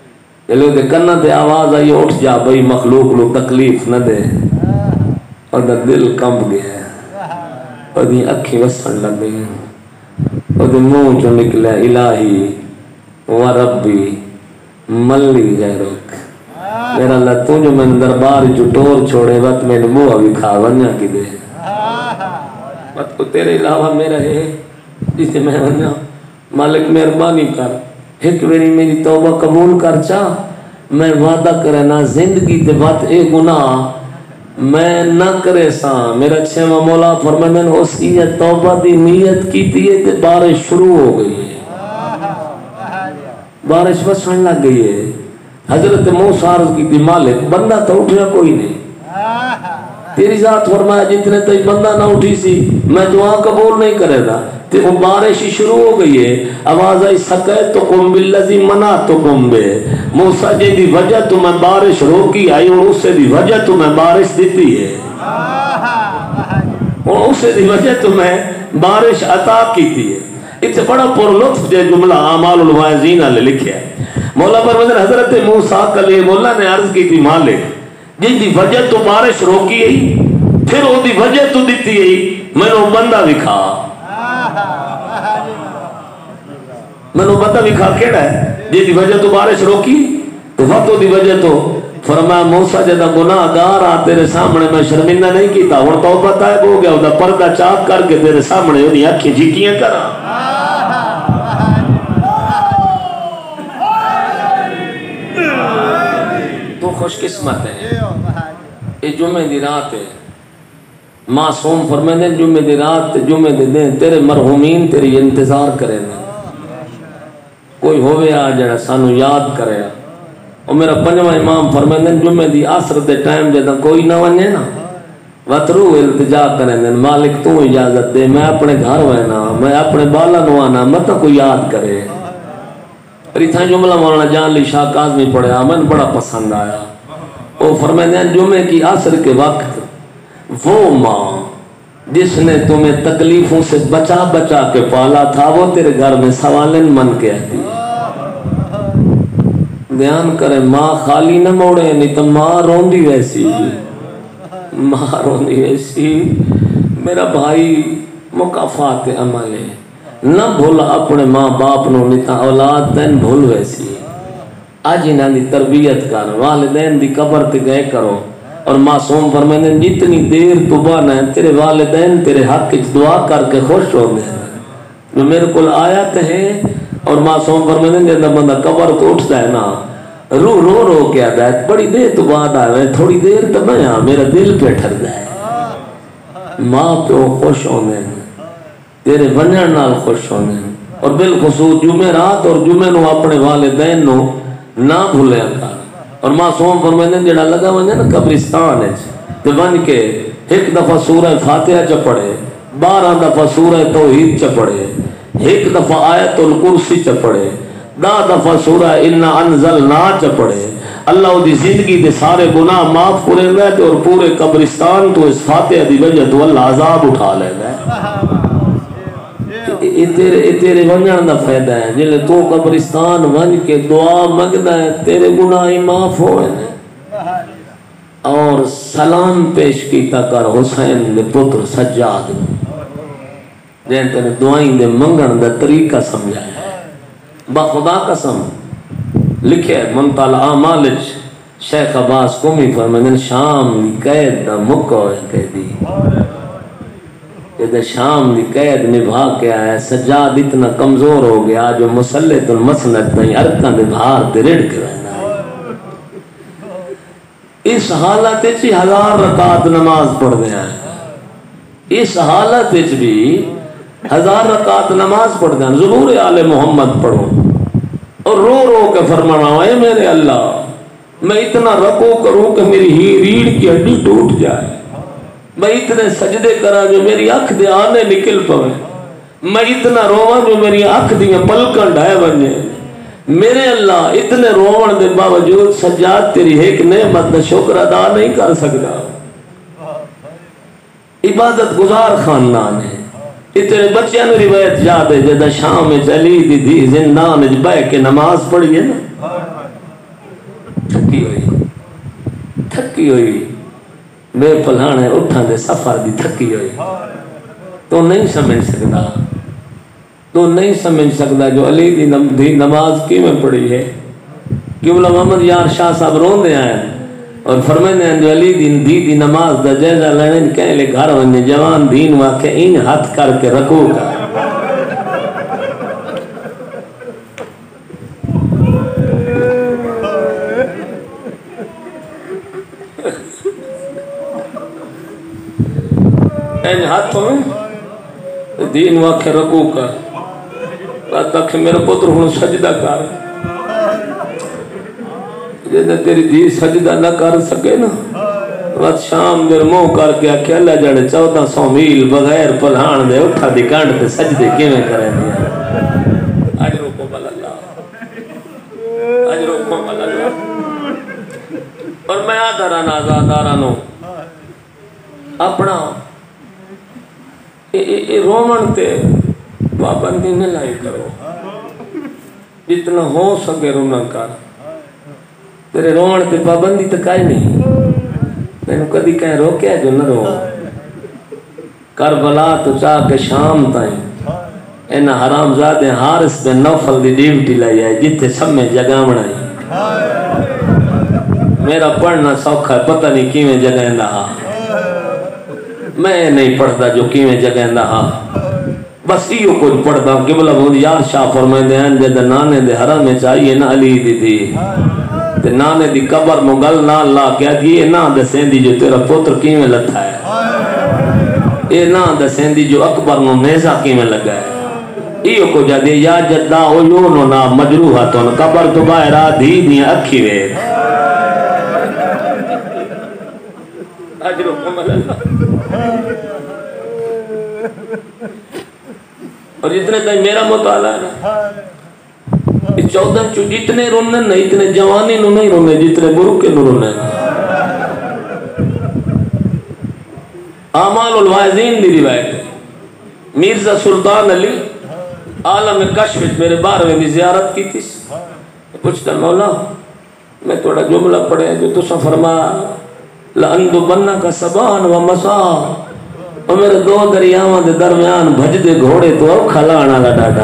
جلو دے کنہ دے آواز آئی اٹھ جا بھئی مخلوق لو تکلیف نہ دے، اور دا دل کمب گیا، اور دی اکھی وسن لگ گئی، اور دی منہ جو نکلے الہی و ربی ملی غیرک، میرا اللہ تو جو میں دربار جو ٹور چھوڑے وقت میں نبوہ بھی کھا ونیا کی دے، وقت کو تیرے علاوہ میرا ہے جسے میں ونیا، مالک مہربانی کر، ایک میری میری توبہ قبول کر چاہ، میں وعدہ کرے نہ زندگی تے بات اے گناہ میں نہ کرے ساں، میرا چھیمہ مولا فرمائن اس کی توبہ دی نیت کی تیئے تے بارش شروع ہو گئی ہے، بارش وسن لگ گئی ہے۔ حضرت موسیٰ عرض کی تھی مالک بندہ تو اٹھیا کوئی نہیں، تیری ذات فرمایا جتنے تک بندہ نہ اٹھی سی میں دعا قبول نہیں کرے دا، تے وہ بارش شروع ہو گئی ہے، آواز آئی سقیتکم بالذی منعتکم بے، موسیٰ جی دی وجہ تو میں بارش روکی آئی اور اس سے دی وجہ تو میں بارش دیتی ہے، اور اس سے دی وجہ تو میں بارش عطا کی تھی ہے۔ اتنے بڑا پر لطف جے جملہ اعمال الواعظین نے لکھیا ہے، مولا فرماتے حضرت موسیٰ کلیم اللہ نے عرض کی تھی مالک جن دی وجہ تو بارش روکی ہے پھر وہ دی وجہ تو دیتی ہے میں نے بندہ دکھا، میں نے بندہ دکھا کیڑا ہے جن دی وجہ تو بارش روکی تو وقت دی وجہ تو فرمایا موسیٰ جدہ گناہ گار آ تیرے سامنے میں شرمندہ نہیں کیتا اور توبہ طائب ہو گیا وہ پردہ چاک کر کے تیرے سامنے انہیں اکھیں جھکیاں کرا۔ تو خوش قسمت ہے یہ جمعہ دی رات ہے، معصوم فرمائے جمعہ دی رات جمعہ دی دیں تیرے مرحومین تیری انتظار کریں کوئی ہوئے آ جڑا سانو یاد کرے، اور میرا پنجواں امام فرمائے جمعہ دی عصر دے ٹائم جدہ کوئی نہ ونے نا وطرو التجا کریں مالک تو اجازت دے میں اپنے گھر وینا میں اپنے بالا نوانا مت کوئی یاد کرے۔ ریتھاں جملہ مولانا جان علی شاہ کاظمی پڑھا میں بڑا پسند آیا، وہ فرمائے جمعے کی عصر کے وقت وہ ماں جس نے تمہیں تکلیفوں سے بچا بچا کے پالا تھا وہ تیرے گھر میں سوالن من کے آتی، دھیان کرے ماں خالی نہ موڑے نہیں تو ماں روندی ویسی، ماں روندی ویسی۔ میرا بھائی مکافات عمل ہے نہ بھولا اپنے ماں باپ نو نیتا اولاد تین بھول ویسی، آج انہاں دی تربیت کر والدین دی قبر تے گئے کرو، اور معصوم فرمائے جتنی دیر تو بانا ہے تیرے والدین تیرے حق کی دعا کر کے خوش ہو گئے جو میرے کل آیت ہے، اور معصوم فرمائے جب بندہ قبر تو اٹھتا ہے نا رو رو رو کے آتا ہے بڑی دیر تو بعد آئے تھوڑی دیر تو میں ہاں میرا دل پہ ٹھردا ہے، ماں پہ خوش ہونے تیرے ونجن نال خوش ہونے، اور بالخصوص جمعہ رات اور جمعہ نو اپنے والدین نو نہ بھولیا کر، اور معصوم فرمائے جڑا لگا ونجے نا قبرستان ہے تے ون کے ایک دفعہ سورہ فاتحہ چ پڑھے، بارہ دفعہ سورہ توحید چ پڑھے، ایک دفعہ آیت الکرسی چ پڑھے، دا دفعہ سورہ انا انزلنا چ پڑھے، اللہ دی زندگی دے سارے گناہ معاف کرے گئے اور پورے قبرستان تو اس فاتحہ دی وجہ تو اللہ عذاب اٹھا لے گئے۔ یہ تیرے تیرے ونجن دا فائدہ ہے جلے تو قبرستان ون کے دعا مانگدا ہے تیرے گناہ معاف ہوئے اور سلام پیش کیتا کر حسین دے پتر سجاد جن تیرے دعائیں دے منگن دا طریقہ سمجھایا ہے، بخدا قسم لکھے منتال اعمال شیخ عباس قومی فرمائے شام دی قید دا مکو قیدی کہ شام دی قید نبھا کے آیا سجاد اتنا کمزور ہو گیا جو مسلط المسند نہیں ارکان دے بھار تے رڑ کے رہنا ہے، اس حالت چی ہزار رکعت نماز پڑھ دیا ہے، اس حالت چی بھی ہزار رکعت نماز پڑھ دیا، ضرور آل محمد پڑھو اور رو رو کے فرمانا اے میرے اللہ میں اتنا رکو کروں کہ میری ہی ریڑھ کی ہڈی ٹوٹ جائے، میں اتنے سجدے کرا جو میری اکھ دے آنے نکل پوے، میں اتنا رواں جو میری اکھ دیاں پلکن ڈھائے بنے، میرے اللہ اتنے روان دے باوجود سجاد تیری ایک نعمت دا شکر ادا نہیں کر سکتا، عبادت گزار خاندان ہے، اتنے بچیاں نے روایت یاد ہے جدہ شام چلی دی دی زندان بہ کے نماز پڑھی ہے نا، تھکی ہوئی بے پلانے اٹھاں دے سفر دی تھکی ہوئی تو نہیں سمجھ سکتا تو نہیں سمجھ سکتا جو علی دی, نم دی نماز کی میں پڑھی ہے کہ مولا محمد یار شاہ صاحب رون دے آئے اور فرمائنے ہیں جو علی دی دی دی نماز دا جائزہ لینے کہیں لے گھر ہونے جوان دین واقع ان ہاتھ کر کے رکھو گا ان ہاتھوں میں دین واقع رکھو کا تک میرا پتر ہوں سجدہ کر جیسے تیری دی سجدہ نہ کر سکے نا بس شام دیر منہ کر کے اکیلا جڑے چودہ سو میل بغیر پلہان دے اٹھا دی کانٹ تے سجدے کیویں کریں دیا اجرکم اللہ اجرکم اللہ اور میں آدھا رانا آزادہ رانو اپنا رومن تے پابندی نہ لائی کرو جتنا ہو سکے رونا کر تیرے رومن تے پابندی تو کائی نہیں میں نے کدی کہیں روکیا جو نہ رو کربلا تو چاہ کے شام تائیں اینا حرام زادے حارس بن نوفل دی ڈیوٹی لائی ہے جتے سب میں جگہ بنائی میرا پڑھنا سوکھا ہے پتہ نہیں کیویں جگہ اندہا میں نہیں پڑھتا جو کیویں جگہ اندہا بس یہ کچھ پڑھتا ہوں قبلہ بود یار شاہ فرمائیں دے ہیں جدہ نانے دے حرم میں چاہیے نا علی دی دی تے نانے دی قبر مغل نا اللہ کیا دیئے نا دسیں دی جو تیرا پتر کیویں لتھا ہے اے نا دسیں دی جو اکبر نو نیزہ کیویں لگا ہے یہ کچھ جدہ یا جدہ عیونو نا مجروحتون قبر تو باہرہ دی دی اکھی وید اجرکم اللہ اور جتنے تک میرا مطالعہ ہے نا چودہ چو جتنے رونے نہیں اتنے جوانی نو نہیں رونے جتنے برکے نو رونے اعمال الوائزین دی روایت ہے مرزا سلطان علی عالم کشف میرے بارویں دی زیارت کی تھی پوچھتا مولا میں تھوڑا جملہ پڑھے جو تو سا فرما لَأَنْدُ بَنَّكَ سَبَانْ وَمَسَا اور میرے دو دریاواں دے درمیان بھج دے گھوڑے تو اب کھلانا گا ڈاڈا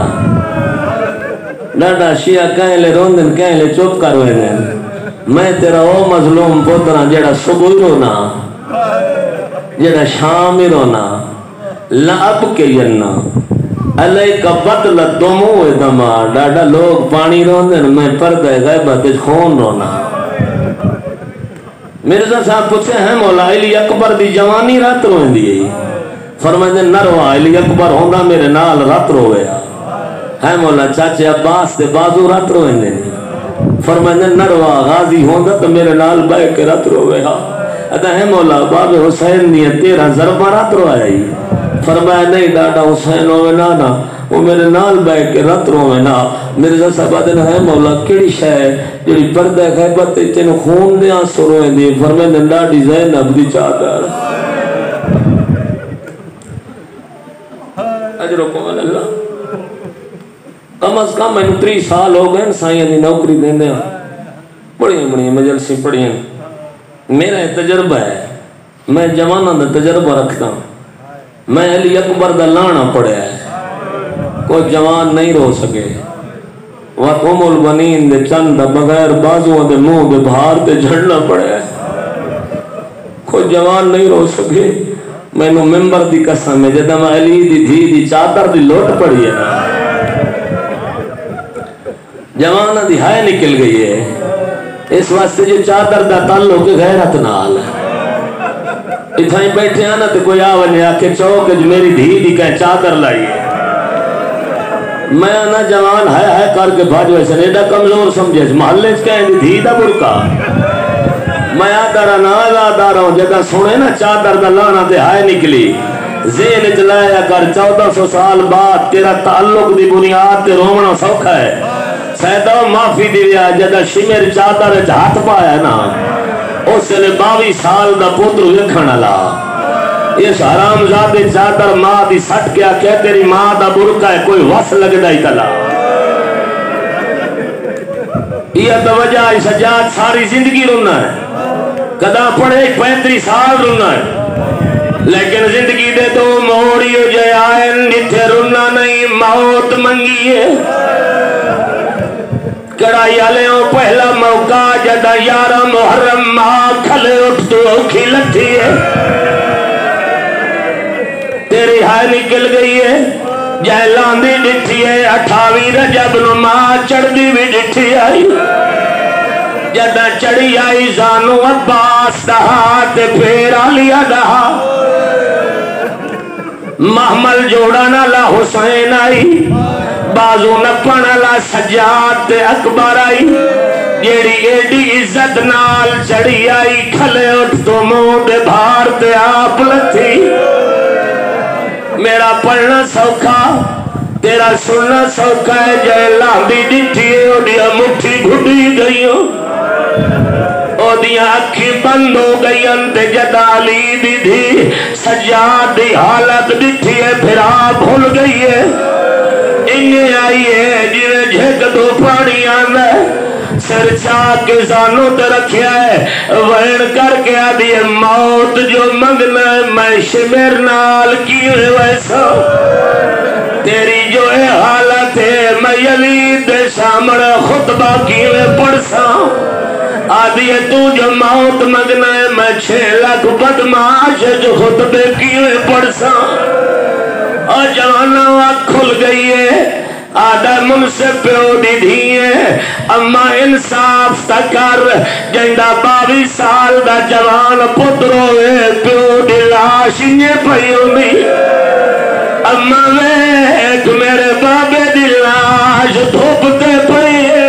ڈاڈا شیعہ کہیں لے روندن کہیں لے چوپ کر ہوئے دیں میں تیرا او مظلوم پترا جیڑا صبح رونا جیڑا شام رونا لعب کے یننا علیہ کا بدل دمو دما ڈاڈا لوگ پانی روندن میں پردہ غیبت خون رونا مرزا صاحب پوچھے ہیں مولا علی اکبر دی جوانی رات روئیں دیئے فرمائے نروا علی اکبر ہوندہ میرے نال رات رویا ہے مولا چاچے عباس دے بازو رات روئیں دے فرمائے نروا غازی ہوندہ تو میرے نال بے کے رات رویا ادا ہے مولا باب حسین دیئے تیرہ ضربہ رات رویا ہی فرمائے نہیں ڈاڈا حسین ہوئے نانا وہ میرے نال بے کے رات روئے نا مرزا صاحب آدھے ہے مولا کیڑی شاہ جڑی پردہ خیبت تین خون دیا سرویں دی فرمائے ننڈا ڈی زینب دی چادر اجرکم اللہ کم از کم میں تری سال ہو گئے سائیں دی نوکری دیں دیں بڑی بڑی مجلسی پڑی ہیں میرا تجربہ ہے میں جوانہ دا تجربہ رکھتا ہوں میں علی اکبر دا لانا پڑے ہے کوئی جوان نہیں رو سکے وَقُمُ الْبَنِينَ دے چند بغیر بازووں دے منہ دے بھار دے جھڑنا پڑے ہے کوئی جوان نہیں رو سکے میں نو ممبر دی قسم ہے جدہ میں علی دی دھی دی چادر دی لوٹ پڑی ہے جوانہ دی ہائے نکل گئی ہے اس واسطے جو چادر دا تعلق غیرت نال ہے اتھائیں بیٹھے آنا تو کوئی آونے آکے چوک جو میری دھی دی کہیں چادر لائی ہے میں آنا جوان ہائے ہائے کر کے بھاجو ایسا نیڈا کمزور سمجھے محلے اس کہیں دی دھی دا برکا میں آدھارا ناز آدھارا ہوں جگہ سنے نا چادر دا لانا دے ہائے نکلی زین اجلایا کر چودہ سو سال بعد تیرا تعلق دی بنیاد تے رومنا سوکھا ہے سیدہ معافی دیا جگہ شمیر چادر ہاتھ پایا نا اس نے باوی سال دا پتر وکھن لا اس حرام زادے چادر ماں دی سٹ کیا کہ تیری ماں دا برکا ہے کوئی وس لگ دائی تلا یہ تو وجہ سجاد ساری زندگی رونا ہے کدا پڑھے پینتری سال رونا ہے لیکن زندگی دے دو موڑیو جے آئین جتھے رونا نہیں موت منگی ہے کڑائی آلیوں پہلا موقع جدہ یارہ محرم ماں کھلے اٹھ تو اوکھی لٹھی ہے تیری ہائے نکل گئی ہے جہلان دی ڈٹھی ہے اٹھاوی رجب نو ماں چڑھ دی بھی ڈٹھی آئی جدہ چڑھی آئی زانو عباس دہا تے پھر آلیا دہا محمل جوڑانا لا حسین آئی بازو نپانا لا سجاد تے اکبر آئی جیڑی ایڈی عزت نال چڑھی آئی کھلے اٹھ تو منہ دے بھار تے آپ لتھی میرا پڑھنا سوکھا تیرا سننا سوکھا ہے جائے لاندی ڈٹھی ہے اوڈیا مٹھی گھڑی گئیوں اودیاں اکھی بند ہو گئی انتے جدالی دی دی سجاد دی حالت ڈٹھی ہے پھر آپ بھول گئی ہے انہیں آئی ہے جنہیں جھک دو پانی آنا ہے سر چاہ کے زانوں تے رکھیا ہے وین کر کے آدھی ہے موت جو منگنا ہے میں شمیر نال کیوں ویسا تیری جو ہے حالت ہے میں یلید سامنے خطبہ کیوں پڑھسا آدھی ہے تو جو موت منگنا ہے میں چھے لاکھ بدماش جو خطبے کیوں پڑھسا اور جوانا وقت کھل گئی ہے آدھا من سے پیو دی دی ہے اما انصاف تکر جندہ باوی سال دا جوان پترو ہے پیو دی لاشنی پیو نہیں اما ویک میرے بابے دی لاش دھوپتے پیے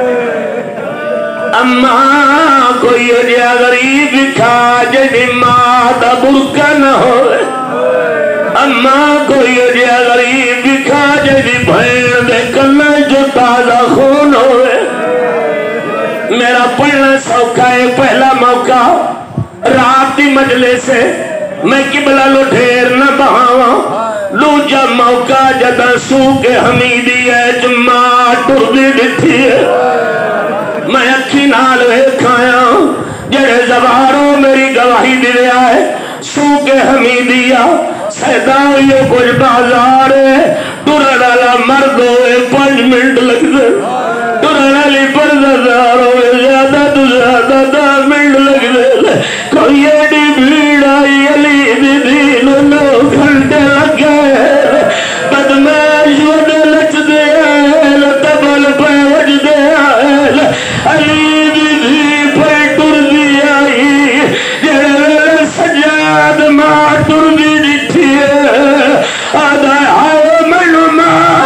اما کوئی جا غریب کھا جنی ماں دا برکہ نہ ہوئے اما کوئی جا غریب کھا جنی بھین دے کنا جو تازہ خون ہوئے میرا پڑھنا سوکھا ہے پہلا موقع رات دی مجلے سے میں قبلہ لو ڈھیر نہ بہاواں لوجا موقع جدہ سوک حمیدی ہے جمعہ ٹردی ڈٹھی ہے میں اکھی نال کھایا جڑے زباروں میری گواہی دے رہا ہے سوک حمیدیہ سیداویے کچھ بازار ہے ٹرڑالا مرد ہوئے پانچ منٹ لگ دے ٹرڑالی پردازار ہوئے زیادہ تو زیادہ دا منٹ لگ دے کوئی ایڈی بھیڑ آئی علی دی دین نو گھنٹے لگ گئے بدماش ودے لچ دے آئے تبل پہ وج دے آئے علی دی دی پہ ٹر دی آئی جڑے سجاد ماں ٹر دی ڈٹھی ہے آدھا آئے منو ماں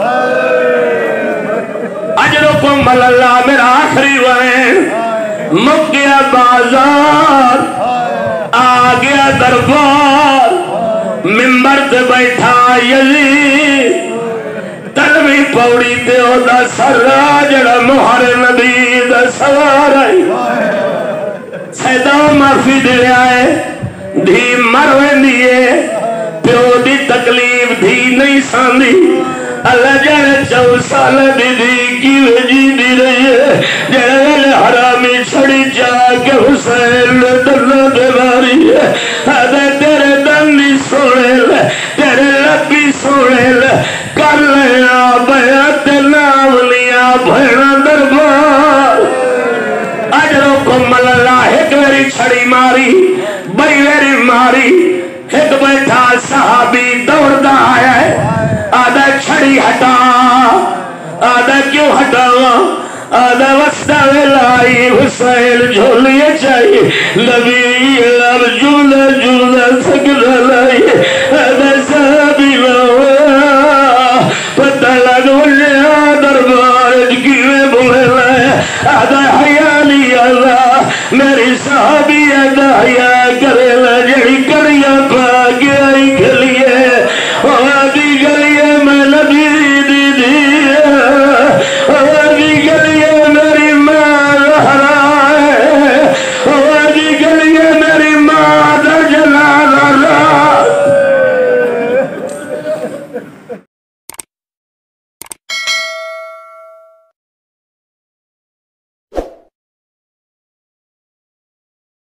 اجرکم اللہ میرا آخری وین مک گیا بازار آ گیا دربار ممبر تے بیٹھا یزید تلوی پوڑی تے او دا سر جڑا مہر نبی دا سوار آئی سیدہ معافی دے آئے دھی مروین دیئے پیو دی تکلیف دھی نہیں ساندی اللہ جانے چو سال دی دی کی وجی دی رہی ہے جڑے حرامی چھڑی جا کے حسین دلہ دے باری ہے آدھے تیرے دنی سوڑے لے تیرے لبی سوڑے لے کر لیا بیعت ناولیا بھیڑا دربار اجرکم اللہ ایک میری چھڑی ماری بڑی میری ماری ایک بیٹھا صحابی دوڑ دا آیا ہے آدھا چھڑی ہٹا آدھا کیوں ہٹاوا آدھا وسطہ ویلائی حسین جھولیے چاہیے لبی لب جھولے جھولے سکدہ لائی آدھا صحابی لہا پتہ لگ وجہ دربار جکیوے بولے لائے آدھا حیالی اللہ میری صحابی آدھا حیاء کرے لجڑی کریاں پا